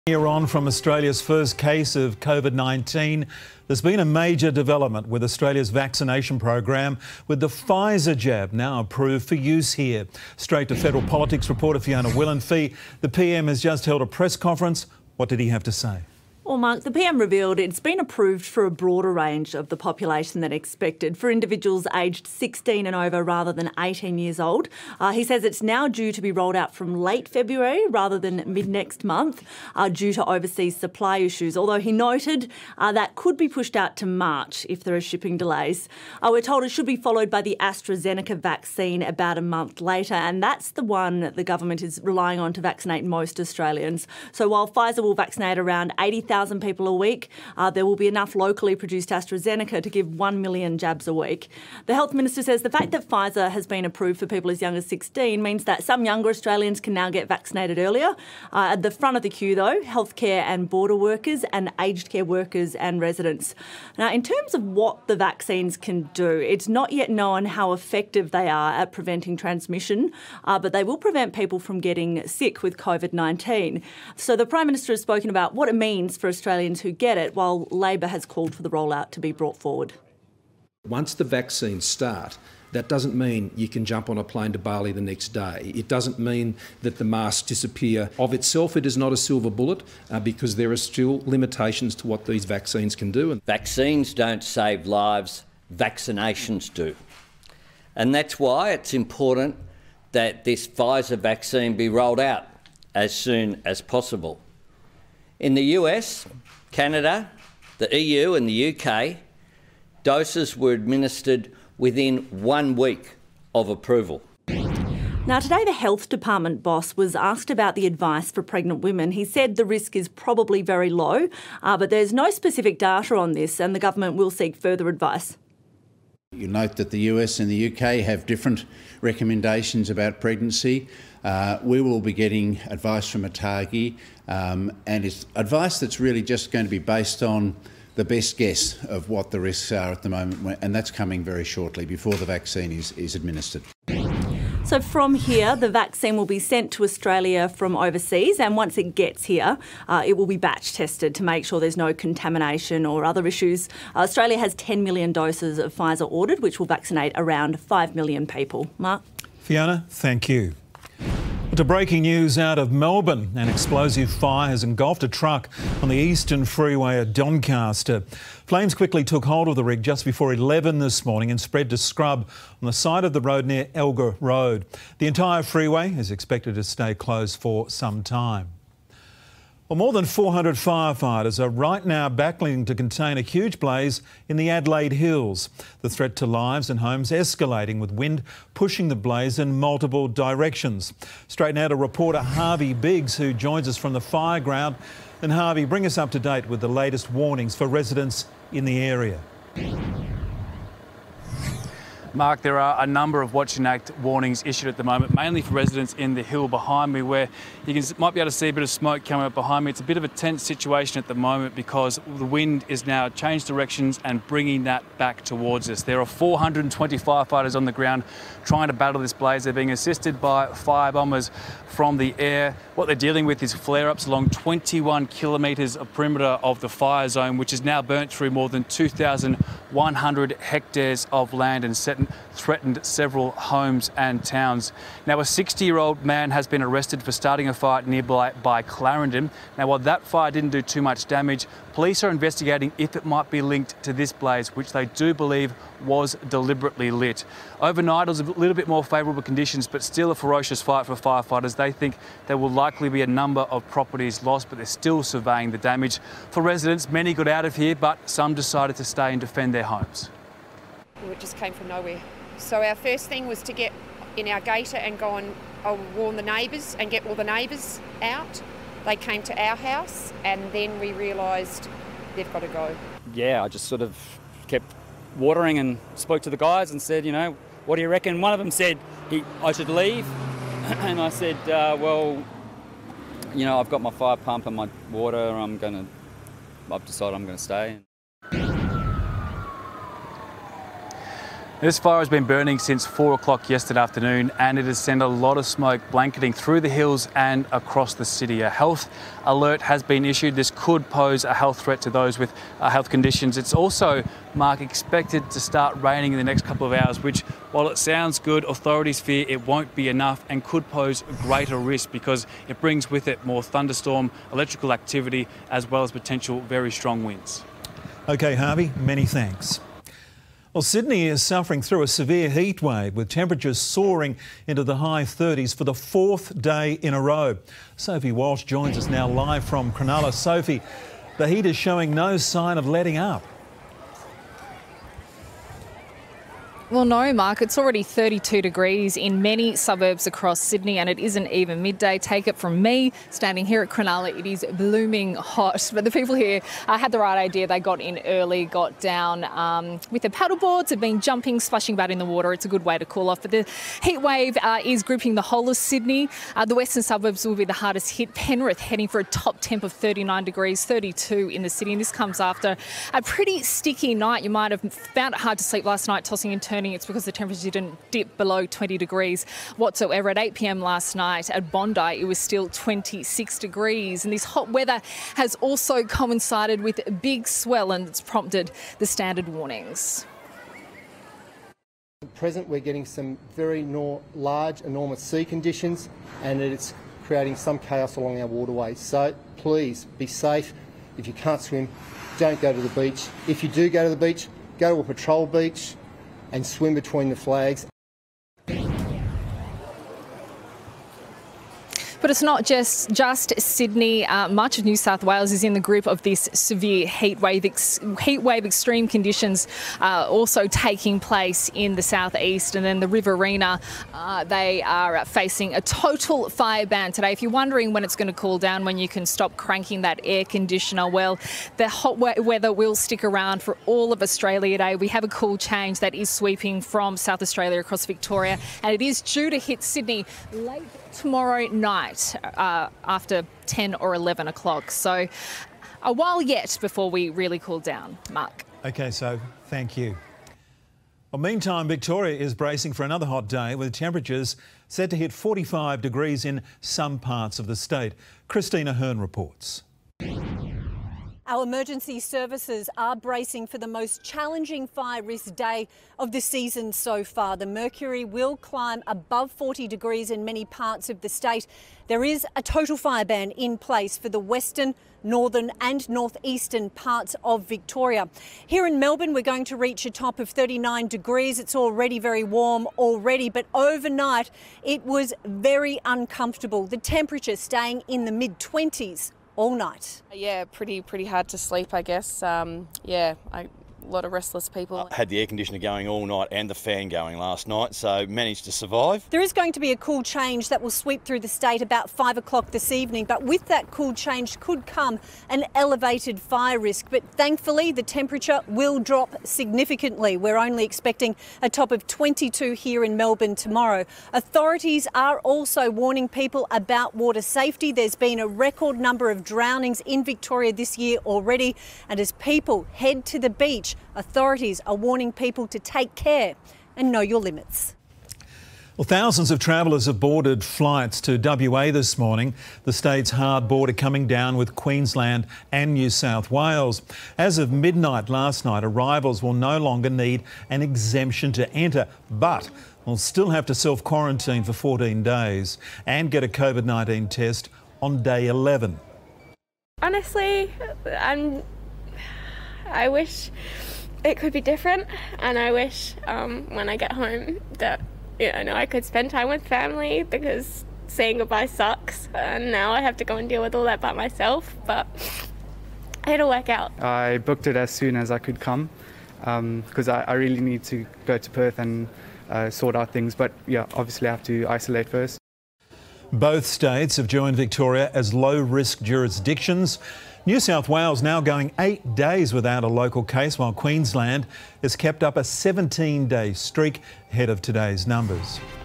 Here on from Australia's first case of COVID-19, there's been a major development with Australia's vaccination program, with the Pfizer jab now approved for use here. Straight to federal politics reporter Fiona Willenfee. The PM has just held a press conference. What did he have to say? Well, Mark, the PM revealed it's been approved for a broader range of the population than expected, for individuals aged 16 and over rather than 18 years old. He says it's now due to be rolled out from late February rather than mid-next month due to overseas supply issues, although he noted that could be pushed out to March if there are shipping delays. We're told it should be followed by the AstraZeneca vaccine about a month later, and that's the one the government is relying on to vaccinate most Australians. So while Pfizer will vaccinate around 80,000 people a week, there will be enough locally produced AstraZeneca to give 1 million jabs a week. The Health Minister says the fact that Pfizer has been approved for people as young as 16 means that some younger Australians can now get vaccinated earlier. At the front of the queue, though, healthcare and border workers and aged care workers and residents. Now, in terms of what the vaccines can do, it's not yet known how effective they are at preventing transmission, but they will prevent people from getting sick with COVID-19. So the Prime Minister has spoken about what it means for Australians who get it, while Labor has called for the rollout to be brought forward. Once the vaccines start, that doesn't mean you can jump on a plane to Bali the next day. It doesn't mean that the masks disappear. Of itself, it is not a silver bullet because there are still limitations to what these vaccines can do. Vaccines don't save lives, vaccinations do. And that's why it's important that this Pfizer vaccine be rolled out as soon as possible. In the US, Canada, the EU and the UK, doses were administered within 1 week of approval. Now, today the Health Department boss was asked about the advice for pregnant women. He said the risk is probably very low, but there's no specific data on this and the government will seek further advice. You note that the US and the UK have different recommendations about pregnancy. We will be getting advice from ATAGI, and it's advice that's really just going to be based on the best guess of what the risks are at the moment, and that's coming very shortly before the vaccine is administered. So from here, the vaccine will be sent to Australia from overseas, and once it gets here, it will be batch tested to make sure there's no contamination or other issues. Australia has 10 million doses of Pfizer ordered, which will vaccinate around 5 million people. Mark? Fiona, thank you. To breaking news out of Melbourne, an explosive fire has engulfed a truck on the Eastern Freeway at Doncaster. Flames quickly took hold of the rig just before 11 this morning and spread to scrub on the side of the road near Elgar Road. The entire freeway is expected to stay closed for some time. Well, more than 400 firefighters are right now battling to contain a huge blaze in the Adelaide Hills. The threat to lives and homes escalating, with wind pushing the blaze in multiple directions. Straight now to reporter Harvey Biggs, who joins us from the fire ground. And Harvey, bring us up to date with the latest warnings for residents in the area. Mark, there are a number of Watch and Act warnings issued at the moment, mainly for residents in the hill behind me, where you might be able to see a bit of smoke coming up behind me. It's a bit of a tense situation at the moment because the wind is now changed directions and bringing that back towards us. There are 420 firefighters on the ground trying to battle this blaze. They're being assisted by fire bombers from the air. What they're dealing with is flare-ups along 21 kilometres of perimeter of the fire zone, which has now burnt through more than 2,100 hectares of land and threatened several homes and towns. Now, a 60-year-old man has been arrested for starting a fire nearby by Clarendon. Now, while that fire didn't do too much damage, police are investigating if it might be linked to this blaze, which they do believe was deliberately lit. Overnight, it was a little bit more favourable conditions, but still a ferocious fight for firefighters. They think there will likely be a number of properties lost, but they're still surveying the damage. For residents, many got out of here, but some decided to stay and defend their homes. It just came from nowhere. So our first thing was to get in our gator and go and warn the neighbours and get all the neighbours out. They came to our house and then we realised they've got to go. Yeah, I just sort of kept watering and spoke to the guys and said, you know, what do you reckon? One of them said I should leave and I said, well, you know, I've got my fire pump and my water, I've decided I'm going to stay. This fire has been burning since 4 o'clock yesterday afternoon, and it has sent a lot of smoke blanketing through the hills and across the city. A health alert has been issued. This could pose a health threat to those with health conditions. It's also, Mark, expected to start raining in the next couple of hours, which, while it sounds good, authorities fear it won't be enough and could pose a greater risk because it brings with it more thunderstorm, electrical activity, as well as potential very strong winds. OK, Harvey, many thanks. Well, Sydney is suffering through a severe heat wave with temperatures soaring into the high 30s for the 4th day in a row. Sophie Walsh joins us now live from Cronulla. Sophie, the heat is showing no sign of letting up. Well, no, Mark, it's already 32 degrees in many suburbs across Sydney, and it isn't even midday. Take it from me, standing here at Cronulla, it is blooming hot. But the people here had the right idea. They got in early, got down with their paddle boards, have been jumping, splashing about in the water. It's a good way to cool off. But the heat wave is gripping the whole of Sydney. The western suburbs will be the hardest hit. Penrith heading for a top temp of 39 degrees, 32 in the city. And this comes after a pretty sticky night. You might have found it hard to sleep last night, tossing and turning. It's because the temperature didn't dip below 20 degrees whatsoever. At 8 p.m. last night at Bondi, it was still 26 degrees. And this hot weather has also coincided with a big swell, and it's prompted the standard warnings. At present, we're getting some very large, enormous sea conditions, and it's creating some chaos along our waterways. So please be safe. If you can't swim, don't go to the beach. If you do go to the beach, go to a patrol beach and swim between the flags. But it's not just Sydney. Much of New South Wales is in the grip of this severe heat wave. Extreme conditions also taking place in the southeast, and then the Riverina. They are facing a total fire ban today. If you're wondering when it's going to cool down, when you can stop cranking that air conditioner, well, the hot weather will stick around for all of Australia today. We have a cool change that is sweeping from South Australia across Victoria, and it is due to hit Sydney late tomorrow night after 10 or 11 o'clock. So a while yet before we really cool down. Mark. OK, so thank you. Well, meantime, Victoria is bracing for another hot day with temperatures set to hit 45 degrees in some parts of the state. Christina Hearn reports. Our emergency services are bracing for the most challenging fire risk day of the season so far. The mercury will climb above 40 degrees in many parts of the state. There is a total fire ban in place for the western, northern and northeastern parts of Victoria. Here in Melbourne, we're going to reach a top of 39 degrees. It's already very warm already, but overnight it was very uncomfortable. The temperature staying in the mid-20s. All night. Yeah, pretty hard to sleep, I guess. A lot of restless people. I had the air conditioner going all night and the fan going last night, so managed to survive. There is going to be a cool change that will sweep through the state about 5 o'clock this evening, but with that cool change could come an elevated fire risk. But thankfully, the temperature will drop significantly. We're only expecting a top of 22 here in Melbourne tomorrow. Authorities are also warning people about water safety. There's been a record number of drownings in Victoria this year already, and as people head to the beach, authorities are warning people to take care and know your limits. Well, thousands of travellers have boarded flights to WA this morning. The state's hard border coming down with Queensland and New South Wales. As of midnight last night, arrivals will no longer need an exemption to enter, but will still have to self-quarantine for 14 days and get a COVID-19 test on day 11. Honestly, I wish it could be different, and I wish when I get home that I could spend time with family, because saying goodbye sucks, and now I have to go and deal with all that by myself, but it'll work out. I booked it as soon as I could come because I really need to go to Perth and sort out things, but yeah, obviously I have to isolate first. Both states have joined Victoria as low-risk jurisdictions. New South Wales now going 8 days without a local case, while Queensland has kept up a 17-day streak ahead of today's numbers.